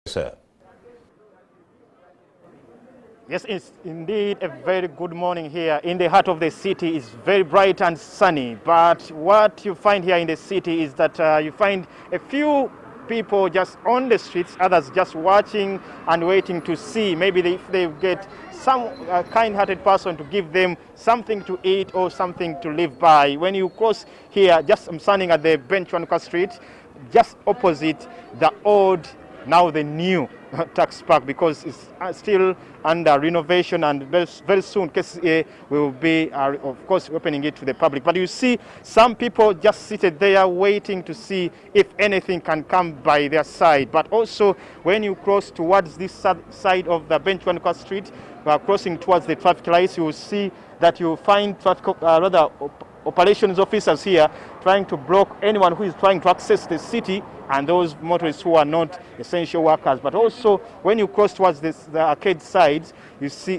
Sir. Yes, it's indeed a very good morning here in the heart of the city. It's very bright and sunny, but what you find here in the city is that you find a few people just on the streets, others just watching and waiting to see maybe if they get some kind-hearted person to give them something to eat or something to live by. When you cross here, I'm standing at the Benchwanuka Street, just opposite the old, now the new tax park, because it's still under renovation, and very soon KCA will be, of course, opening it to the public. But you see some people just seated there waiting to see if anything can come by their side. But also when you cross towards this side of the Benchwanuka Street, crossing towards the traffic lights, you will see that you find traffic, operations officers here trying to block anyone who is trying to access the city and those motorists who are not essential workers. But also when you cross towards the arcade sides, you see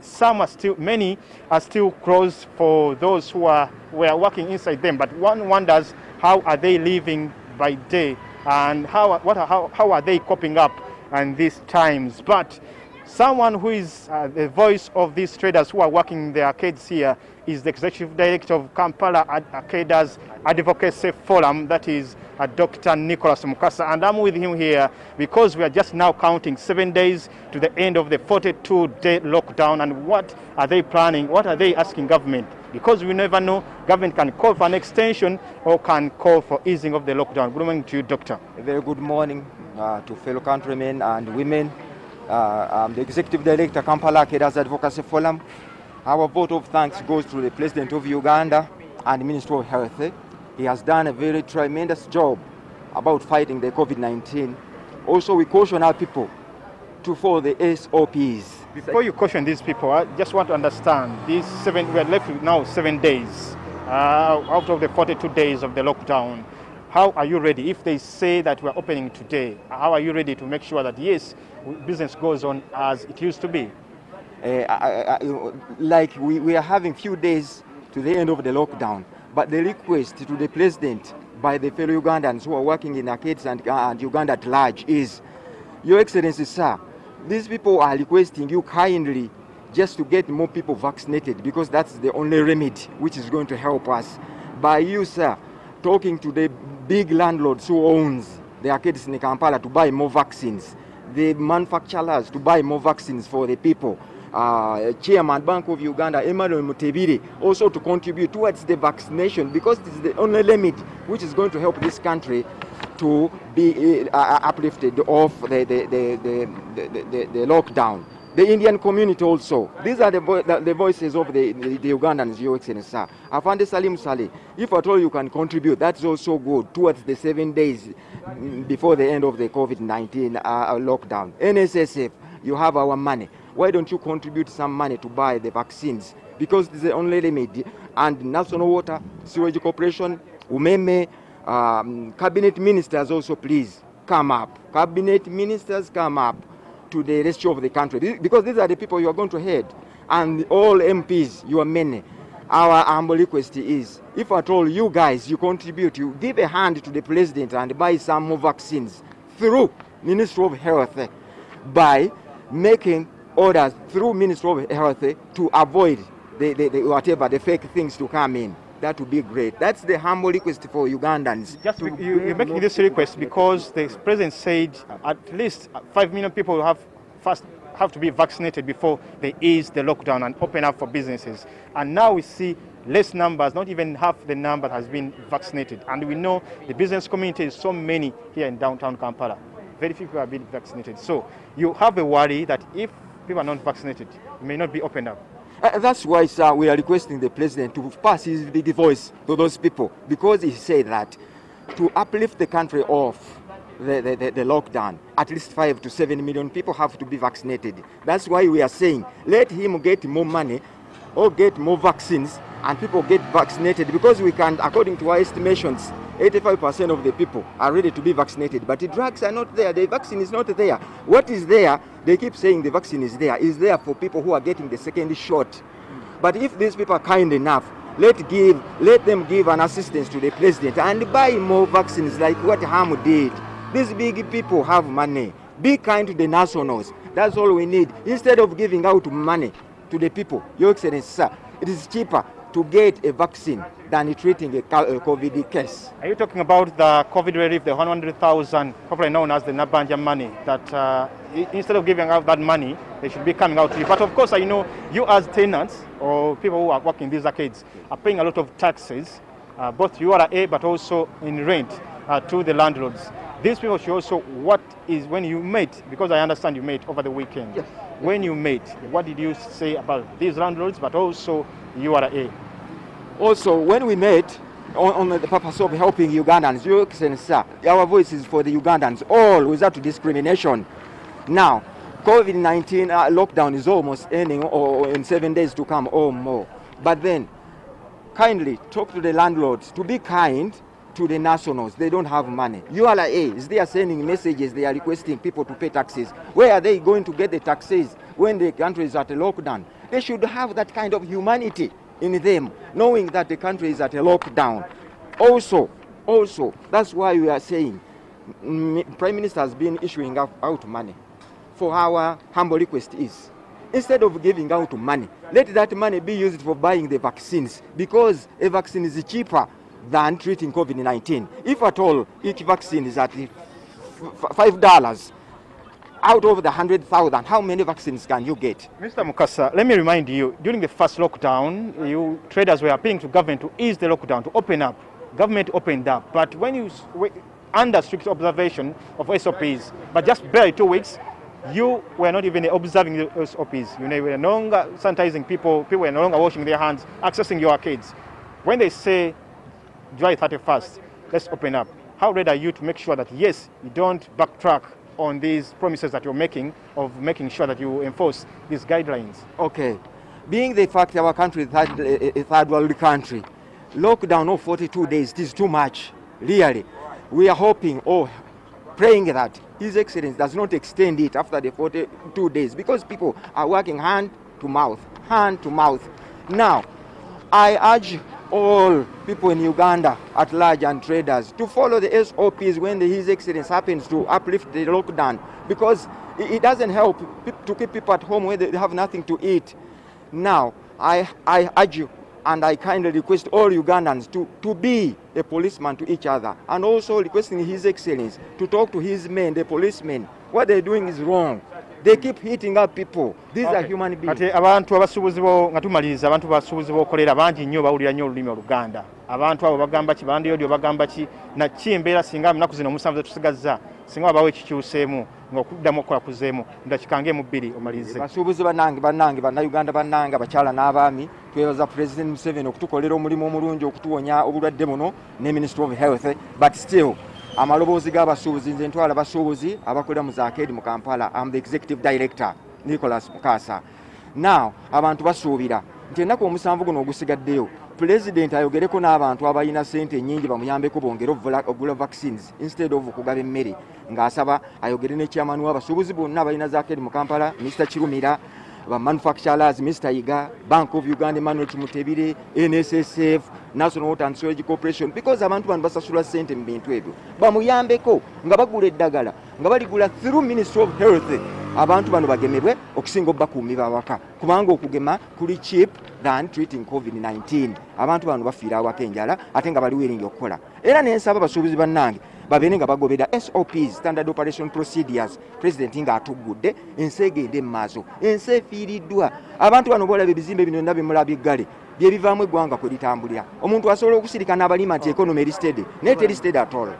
many are still closed for those who were working inside them. But one wonders, how are they living by day, and how are they coping up in these times? But someone who is the voice of these traders who are working in the arcades here is the Executive Director of Kampala Arcaders Advocacy Forum, that is Dr. Nicholas Mukasa. And I'm with him here because we are just now counting 7 days to the end of the 42-day lockdown. And what are they planning? What are they asking government? Because we never know, government can call for an extension or can call for easing of the lockdown. Good morning to you, Doctor. A very good morning to fellow countrymen and women. I'm the Executive Director, Kampala Arcaders Advocacy Forum. Our vote of thanks goes to the President of Uganda and Minister of Health. He has done a very tremendous job about fighting the COVID-19. Also, we caution our people to follow the SOPs. Before you caution these people, I just want to understand, we are left with now 7 days out of the 42 days of the lockdown. How are you ready? If they say that we're opening today, how are you ready to make sure that, yes, business goes on as it used to be? Like we are having few days to the end of the lockdown, but the request to the President by the fellow Ugandans who are working in arcades and Uganda at large is, Your Excellency, sir, these people are requesting you kindly just to get more people vaccinated, because that's the only remedy which is going to help us. By you, sir, talking to the big landlords who owns the arcades in Kampala to buy more vaccines, the manufacturers to buy more vaccines for the people, Chairman Bank of Uganda, Emmanuel Mutebire, also to contribute towards the vaccination, because it is the only limit which is going to help this country to be uplifted off the lockdown. The Indian community also. These are the voices of the Ugandans, Your Excellency, sir. Afande Salim Saleh, if at all you can contribute, that's also good towards the 7 days before the end of the COVID-19 lockdown. NSSF, you have our money. Why don't you contribute some money to buy the vaccines? Because it's the only remedy. And National Water, Sewage Corporation, UMEME, cabinet ministers also, please come up. Cabinet ministers, come up to the rescue of the country, because these are the people you are going to head, and all MPs, you are many. Our humble request is, if at all you guys, you contribute, you give a hand to the President and buy some more vaccines through Ministry of Health, by making orders through Ministry of Health to avoid the fake things to come in. That would be great. That's the humble request for Ugandans. You're making this request because the President said at least 5 million people will have to be vaccinated before they ease the lockdown and open up for businesses. And now we see less numbers, not even half the number has been vaccinated. And we know the business community is so many here in downtown Kampala. Very few people have been vaccinated. So you have a worry that if people are not vaccinated, it may not be opened up. That's why, sir, we are requesting the President to pass his big voice to those people, because he said that to uplift the country off the lockdown, at least 5 to 7 million people have to be vaccinated. That's why we are saying, let him get more money or get more vaccines and people get vaccinated, because we can, according to our estimations, 85% of the people are ready to be vaccinated, but the drugs are not there, the vaccine is not there. What is there, they keep saying the vaccine is there for people who are getting the second shot. But if these people are kind enough, let them give an assistance to the President and buy more vaccines like what Hamu did. These big people have money. Be kind to the nationals. That's all we need. Instead of giving out money to the people, Your Excellency, sir, it is cheaper to get a vaccine than treating a COVID case. Are you talking about the COVID relief, the 100,000, probably known as the Nabanja money, that instead of giving out that money, they should be coming out to you? But of course, I know you as tenants or people who are working in these arcades are paying a lot of taxes, both URA but also in rent to the landlords. These people should also, what is, when you met, because I understand you met over the weekend, yes. When you met, what did you say about these landlords, but also URA? Also, when we met on the purpose of helping Ugandans, Your Excellency, sir, our voice is for the Ugandans, all without discrimination. Now, COVID-19 lockdown is almost ending, or in 7 days to come or more. But then, kindly talk to the landlords to be kind to the nationals. They don't have money. URA is there sending messages, they are requesting people to pay taxes. Where are they going to get the taxes when the country is at a lockdown? They should have that kind of humanity in them, knowing that the country is at a lockdown. Also, that's why we are saying Prime Minister has been issuing out money. For our humble request is, instead of giving out money, let that money be used for buying the vaccines, because a vaccine is cheaper than treating COVID-19. If at all each vaccine is at $5, out of the 100,000, how many vaccines can you get? Mr. Mukasa, let me remind you, during the first lockdown, you traders were appealing to government to ease the lockdown, to open up. Government opened up, but when you under strict observation of SOPs, but just barely 2 weeks, you were not even observing the SOPs. You were no longer sanitizing people were no longer washing their hands, accessing your arcades. When they say July 31st, let's open up, how ready are you to make sure that, yes, you don't backtrack on these promises that you're making of making sure that you enforce these guidelines? Okay. Being the fact our country is a third world country, lockdown of 42 days, it is too much, really. We are hoping or praying that His Excellency does not extend it after the 42 days, because people are working hand to mouth. Now, I urge all people in Uganda at large and traders to follow the SOPs when His Excellency happens to uplift the lockdown, because it doesn't help to keep people at home when they have nothing to eat. Now, I urge you and I kindly request all Ugandans to be a policeman to each other, and also requesting His Excellency to talk to his men, the policemen. What they're doing is wrong. They keep hitting up people. These are human beings. Ate abantu abasubuzi bo nga tumaliriza, abantu basubuzi bo kolera bangi nnyo bawulira nnyo olulimi Oluganda. Abantu abo bagamba ki, bandiyodio bagamba ki, na chimbeera singa mnaku zino musanvu tusigazza, singa wabawo ekikyuseemu ng'okuddamu okukola kuzeemu, ndakikange mu bbiri omalize. Basubuzi bannayuganda bannange, abakyala n'abaami, twebaza President Museveni okutukolera omulimu omulungi okutuwonya obulwadde buno ne Ministry of Health, but still amaloboozi g'abasuubuzi, nze ntwala abasuubuzi abakolera mu zaakedi mu Kampala. I'm the Executive Director, Nicholas Mukasa. Now, abantu basuubira nti ennaku omusanvu guno ogusigaddeyo, President ayogereko n'abantu abalina ssente nnyingi bamuyambeko bongere ogula vaccines instead of okugaba emmere, ng'asaba ayogere ne chairman w'abasuubuzi bonna abalina zaakedi mu Kampala, Mr. Kirumira, ba manufacturers, Mr. Iga, Bank of Uganda, Emmanuel Kimutebire, NSSF, National Water and Sewage Corporation, because abantu bano basasula ssente mu bintu ebyo, bamuyambeko nga bagula eddagala nga baligula through Ministry of Health. Abantu bano bagemebwe okusinga obakuumibwa awaka, kubanga okugema kuli cheap than treating COVID-19. Abantu bano bafiira awaka enjala ate nga bali willing okukola. Era n'ensaba abasuubuzi bannange babeere nga bagobera SOPs, Standard Operation Procedures. President nga atugudde, ensi egende mu maaso, ensi efiiriddwa. Abantu bano boolaba ebizimbe bino byonna bimulabye eggale bye bivaamu eggwanga kwe litambulira. Omuntu asobola okusirika n'abalima nti economy eri steady, naye teri steady at all.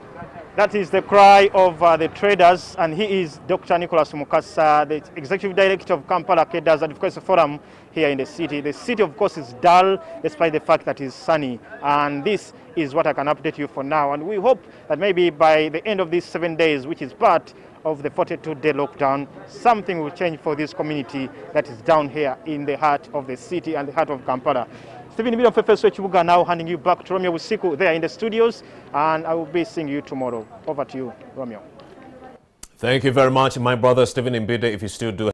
That is the cry of the traders, and he is Dr. Nicholas Mukasa, the Executive Director of Kampala Traders Advocacy Forum here in the city. The city, of course, is dull despite the fact that it's sunny, and this is what I can update you for now. And we hope that maybe by the end of these 7 days, which is part of the 42-day lockdown, something will change for this community that is down here in the heart of the city and the heart of Kampala. Stephen Ibido Fefeso Chibuga now handing you back to Romeo Busiku there in the studios, and I will be seeing you tomorrow. Over to you, Romeo. Thank you very much, my brother Stephen Mbide. If you still do